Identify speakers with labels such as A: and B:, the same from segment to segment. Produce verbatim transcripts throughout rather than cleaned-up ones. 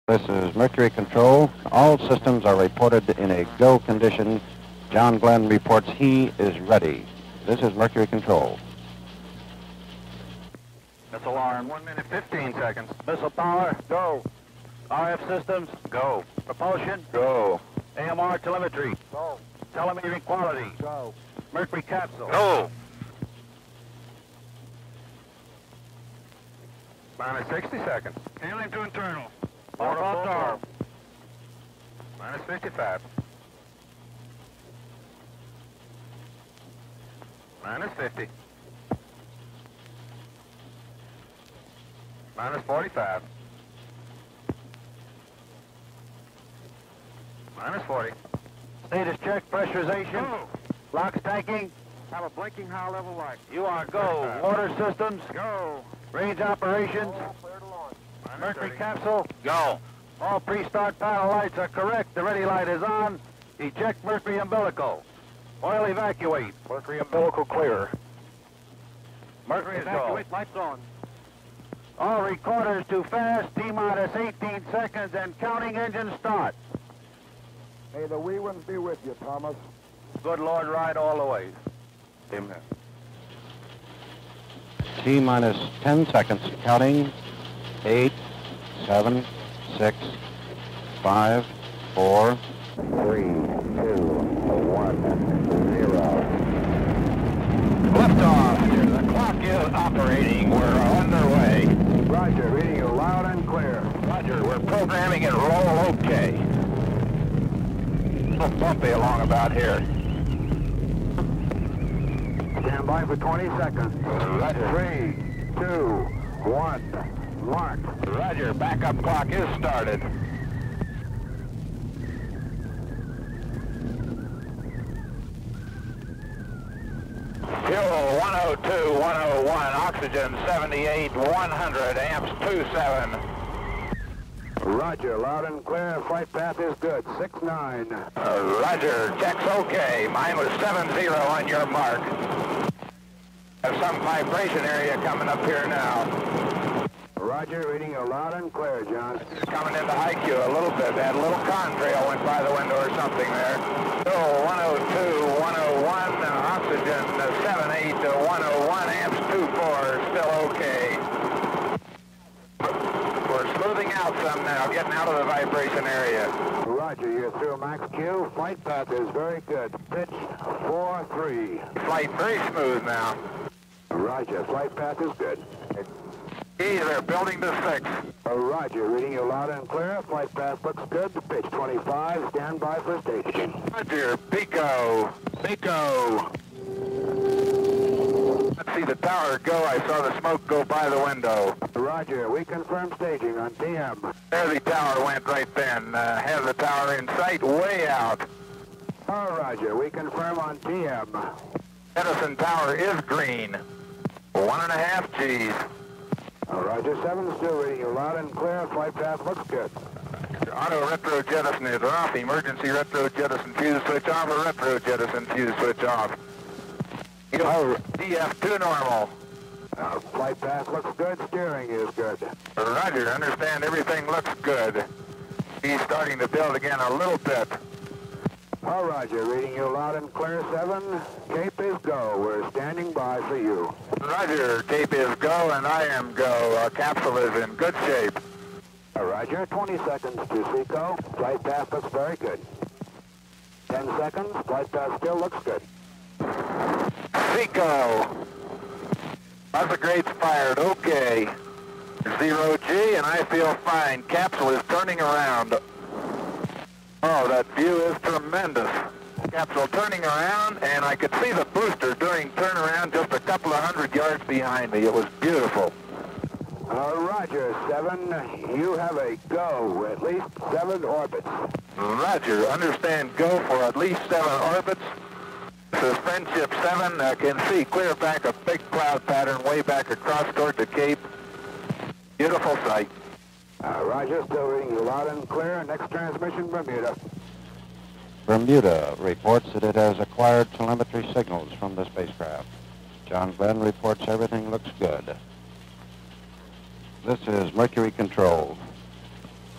A: This is Mercury Control. All systems are reported in a go condition. John Glenn reports he is ready. This is Mercury Control.
B: Missile alarm, one minute, fifteen seconds. Missile power, go. R F systems, go. Propulsion, go. A M R telemetry, go. Telemetry quality, go. Mercury capsule, go. Minus sixty seconds. Hailing to internal. Orbital arm. Minus fifty-five. Minus fifty. Minus forty-five. Minus forty. Status check, pressurization. Go. Locks tanking. Have a blinking high level light. You are go. Water systems. Go. Range operations. Mercury capsule. Go. All pre-start panel lights are correct. The ready light is on. Eject Mercury umbilical. Oil evacuate. Mercury umbilical clear. Mercury evacuate. Lights on. All recorders too fast. T-minus eighteen seconds and counting. Engine start.
C: May the wee ones be with you, Thomas.
B: Good Lord, ride all the way.
C: Amen.
A: T minus ten seconds. Counting. Eight, seven, six, five, four,
C: Three, two, one, zero.
B: Liftoff. The clock is operating. We're underway.
C: Roger, reading you loud and clear.
B: Roger, we're programming it roll okay. A little bumpy along about here.
C: Stand by for twenty seconds.
B: Roger.
C: Three, two, one, mark.
B: Roger, backup clock is started. Fuel one oh two, one oh one, oxygen seventy-eight, one hundred, amps two seven.
C: Roger, loud and clear. Flight path is good. six nine.
B: Uh, Roger, checks okay. Mine was seven zero on your mark. Have some vibration area coming up here now.
C: Roger, reading you loud and clear, John.
B: Coming into I Q a little bit. That little contrail went by the window or something there. Fuel one oh two, one oh one, uh, oxygen uh, seventy-eight to one oh one, amps two four, still okay. We're smoothing out some now, getting out of the vibration area.
C: Roger, you're through max Q. Flight path is very good. Pitch four three.
B: Flight very smooth now.
C: Roger, flight path is good.
B: Ease, they're building to six.
C: Uh, Roger, reading you loud and clear. Flight path looks good. Pitch twenty-five. Stand by for staging.
B: Roger, Pico, Pico. Let's see the tower go. I saw the smoke go by the window.
C: Roger, we confirm staging on T M.
B: There the tower went right then. Uh, have the tower in sight, way out.
C: Oh, Roger, we confirm on T M.
B: Edison Tower is green. One and a half G's.
C: Uh, Roger, seven still reading you loud and clear. Flight path looks good.
B: Auto retro jettison is off. Emergency retro jettison fuse switch off. Or retro jettison fuse switch off. Oh, D F two normal.
C: Uh, flight path looks good. Steering is good.
B: Roger, understand everything looks good. He's starting to build again a little bit.
C: Oh, Roger, reading you loud and clear. Seven. Cape is go. We're standing by for you.
B: Roger, Cape is go and I am go. Our capsule is in good shape.
C: Uh, Roger, twenty seconds to Seco. Flight path looks very good. ten seconds. Flight path still looks good.
B: Seco. Lots of grates fired. Okay. Zero G and I feel fine. Capsule is turning around. Oh, that view is tremendous. Capsule turning around, and I could see the booster doing turnaround just a couple of hundred yards behind me. It was beautiful.
C: Uh, Roger, seven. You have a go. At least seven orbits.
B: Roger. Understand go for at least seven orbits. This is Friendship seven. Uh, can see clear back a big cloud pattern way back across toward the Cape. Beautiful sight.
C: Uh, Roger, still reading you loud and clear. Next transmission, Bermuda.
A: Bermuda reports that it has acquired telemetry signals from the spacecraft. John Glenn reports everything looks good. This is Mercury Control.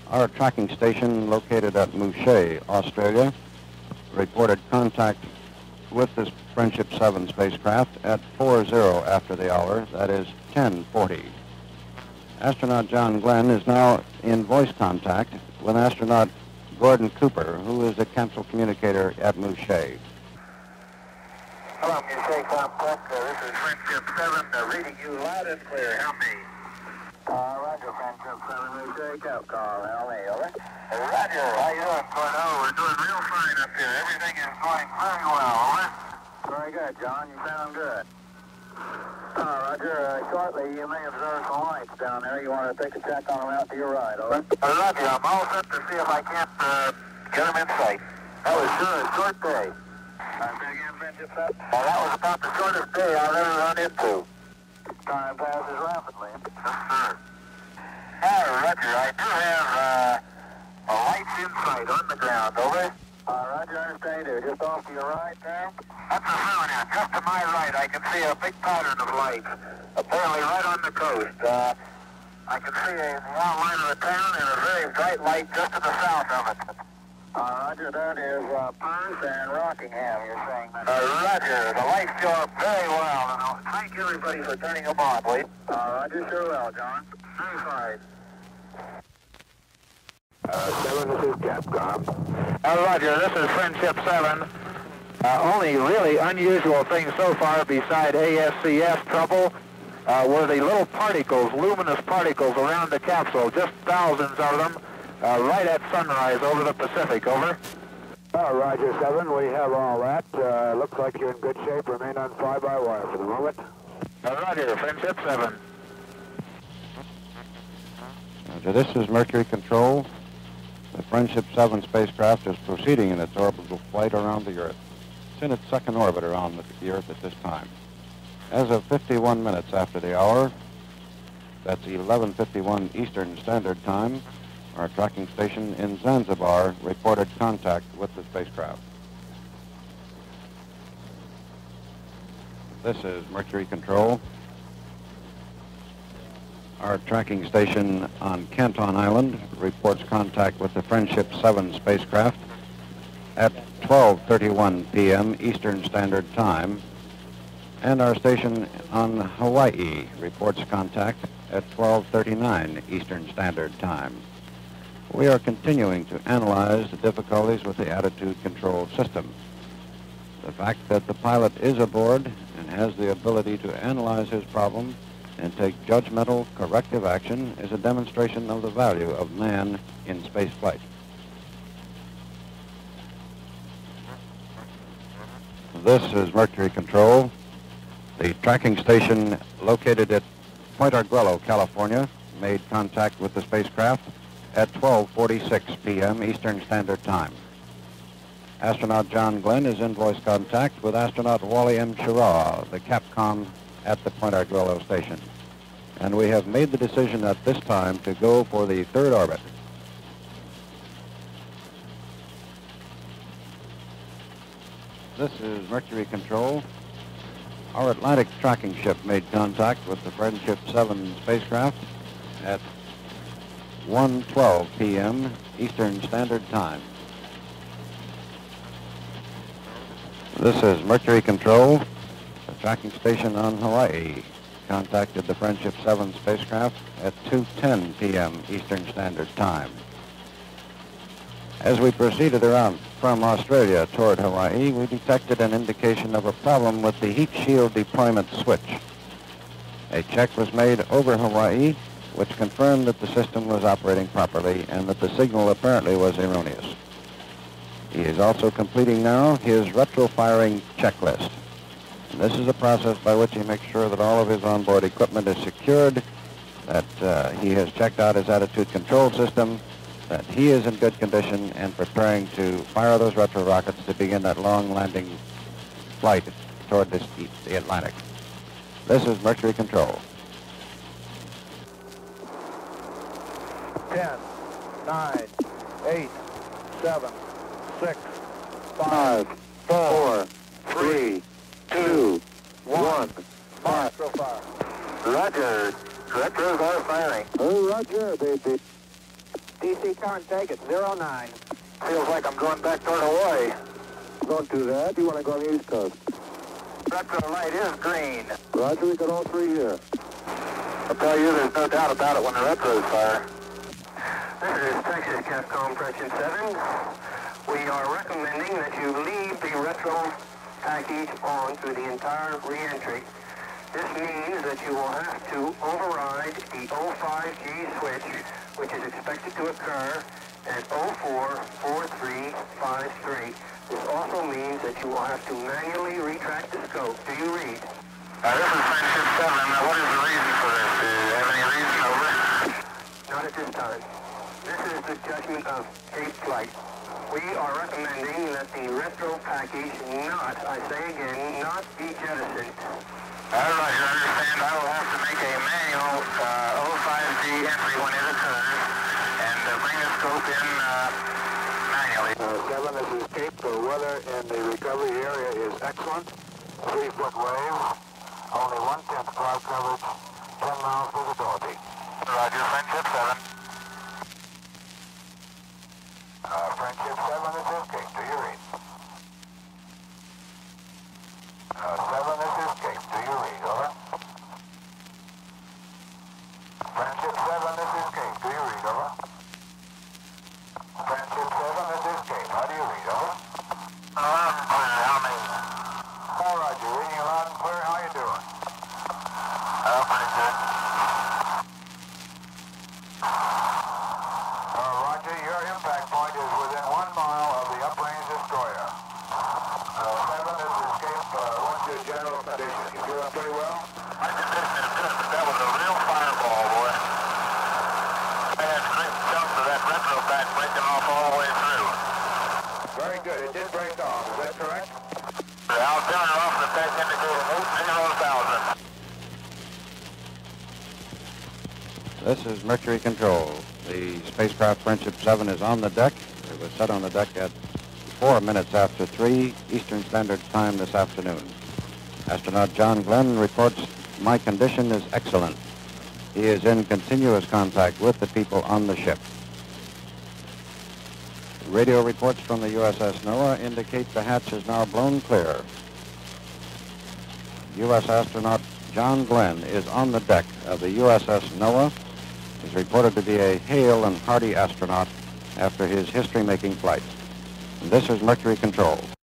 A: Our tracking station located at Mouchet, Australia, reported contact with this Friendship seven spacecraft at four zero after the hour, that is ten forty. Astronaut John Glenn is now in voice contact with astronaut Gordon Cooper, who is the capsule communicator at Mouchet.
B: Hello, Mouchet contact. Uh, this is Friendship seven, uh, reading you loud and clear. Help me. Uh, Roger, Friendship seven, Mouchet, cap call. Help me, over. Uh, Roger, how you doing, Corno? We're doing real fine up here. Everything is going very well, over. Very good, John. You sound good. Uh, Roger, uh, shortly you may observe some lights down there. You want to take a check on them out to your right, over? Uh, Roger, I'm all set to see if I can't uh, get them in sight. That was sure a short day. Uh, say again, Friendship seven? Well, that was about the shortest day I've ever run into. Time passes rapidly. Yes, sir. Uh, Roger, I do have uh, a lights in sight on the ground, over. Uh, Roger, I understand you. Just off to your right there? That's affirmative. Just to my right, I can see a big pattern of lights, apparently right on the coast. Uh, I can see a long line of the town and a very bright light just to the south of it. Uh, Roger, that is uh, Perth and Rockingham, you're saying that? Uh, Roger, the lights show up very well. And I'll thank everybody for turning them on, please. Uh, Roger, sure will, John. Very fine.
C: Uh, seven, this is Capcom.
B: Uh, Roger, this is Friendship seven. Uh, only really unusual thing so far beside A S C S trouble uh, were the little particles, luminous particles around the capsule, just thousands of them, uh, right at sunrise over the Pacific, over.
C: Uh, Roger, seven, we have all that. Uh, looks like you're in good shape. Remain on fly-by-wire for the moment.
B: Uh, Roger, Friendship seven.
A: Roger, this is Mercury Control. The Friendship seven spacecraft is proceeding in its orbital flight around the Earth. It's in its second orbit around the Earth at this time. As of fifty-one minutes after the hour, that's eleven fifty-one Eastern Standard Time, our tracking station in Zanzibar reported contact with the spacecraft. This is Mercury Control. Our tracking station on Canton Island reports contact with the Friendship seven spacecraft at twelve thirty-one p m Eastern Standard Time, and our station on Hawaii reports contact at twelve thirty-nine Eastern Standard Time. We are continuing to analyze the difficulties with the attitude control system. The fact that the pilot is aboard and has the ability to analyze his problem and take judgmental corrective action is a demonstration of the value of man in space flight. This is Mercury Control. The tracking station located at Point Arguello, California, made contact with the spacecraft at twelve forty-six p m Eastern Standard Time. Astronaut John Glenn is in voice contact with astronaut Wally M. Schirra, the Capcom at the Point Arguello station. And we have made the decision at this time to go for the third orbit. This is Mercury Control. Our Atlantic tracking ship made contact with the Friendship seven spacecraft at one twelve p m Eastern Standard Time. This is Mercury Control. The tracking station on Hawaii contacted the Friendship seven spacecraft at two ten p m Eastern Standard Time. As we proceeded around from Australia toward Hawaii, we detected an indication of a problem with the heat shield deployment switch. A check was made over Hawaii, which confirmed that the system was operating properly and that the signal apparently was erroneous. He is also completing now his retro-firing checklist. And this is a process by which he makes sure that all of his onboard equipment is secured, that uh, he has checked out his attitude control system, that he is in good condition and preparing to fire those retro rockets to begin that long landing flight toward this, the Atlantic. This is Mercury Control.
B: ten, nine, eight, seven, six, five, four, three, two, one. Mark. So far. Roger. Retros are firing.
C: Oh, Roger. They, they D C current take at zero nine.
B: Feels like I'm going back toward Hawaii.
C: Don't do that. You want to go on the East Coast.
B: Retro light is green.
C: Roger, we got all three here.
B: I'll tell you, there's no doubt about it when the retros fire.
D: This is Texas Capcom Friendship seven. We are recommending that you leave the retro package on through the entire re-entry. This means that you will have to override the oh five G switch, which is expected to occur at oh four four three five three. This also means that you will have to manually retract the scope. Do you read?
B: Uh, this is Friendship seven. Now, what is the reason for this? Do you have any reason over?
D: Not at this time. This is the judgment of Cape Flight. We are recommending that the retro package not, I say again, not be jettisoned.
B: All right, you understand. I will have to make a manual uh, oh five G entry when it occurs and uh, bring the scope in uh, manually.
C: Uh, seven, this is Cape. The weather in the recovery area is excellent. Three foot waves, only one-tenth cloud coverage, ten miles visibility.
B: Roger, Friendship seven.
C: Uh, Friendship seven, this is Cape. Do you read? Uh, seven, this is Cape. Do you read? Over. Friendship seven, this is Cape. Do you read? Over. Friendship seven, this is Cape. How do you read? Over.
B: Loud and clear. How many?
C: All right, you reading loud and clear. How you doing?
B: Oh, pretty good.
C: Uh, Roger, your impact point is within one mile of the uprange destroyer. Uh, seven, this is Cape. Uh, what's your general condition? You feeling pretty well?
B: My condition is good, but that was a real fireball, boy. I had great chunks of that retro pack breaking off all the way through.
C: Very good. It did break off. Is that correct?
B: The altimeter off the pack indicated eight zero thousand.
A: This is Mercury Control. The spacecraft Friendship seven is on the deck. It was set on the deck at four minutes after three Eastern Standard Time this afternoon. Astronaut John Glenn reports, "My condition is excellent." He is in continuous contact with the people on the ship. Radio reports from the U S S NOAA indicate the hatch is now blown clear. U S astronaut John Glenn is on the deck of the U S S NOAA. He's reported to be a hale and hearty astronaut after his history-making flight. And this is Mercury Control.